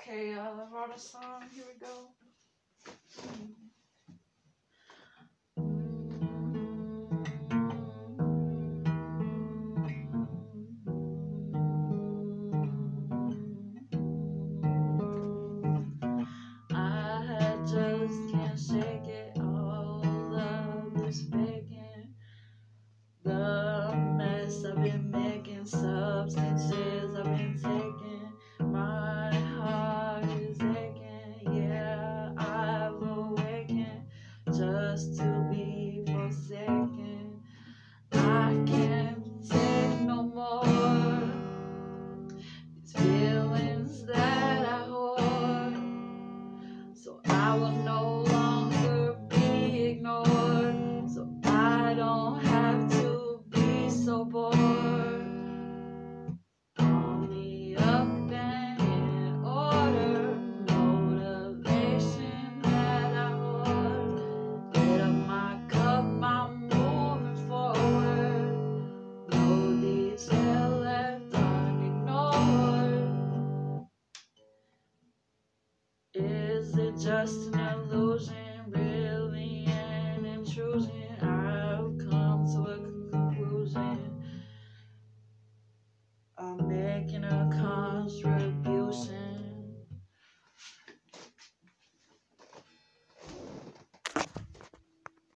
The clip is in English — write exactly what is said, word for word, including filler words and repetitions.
Okay, uh, I wrote a song. Here we go. I just can't shake it, all of this faking. The mess I've been making, substances I've been taking. My heart is aching, yeah, I've awakened just to be forsaken. I can't take no more these feelings that I hold, so I will no longer be ignored, so I don't have to be so bored. On the up and in order, motivation that I hold. Get up my cup, I'm moving forward. No detail left unignored. Is it just an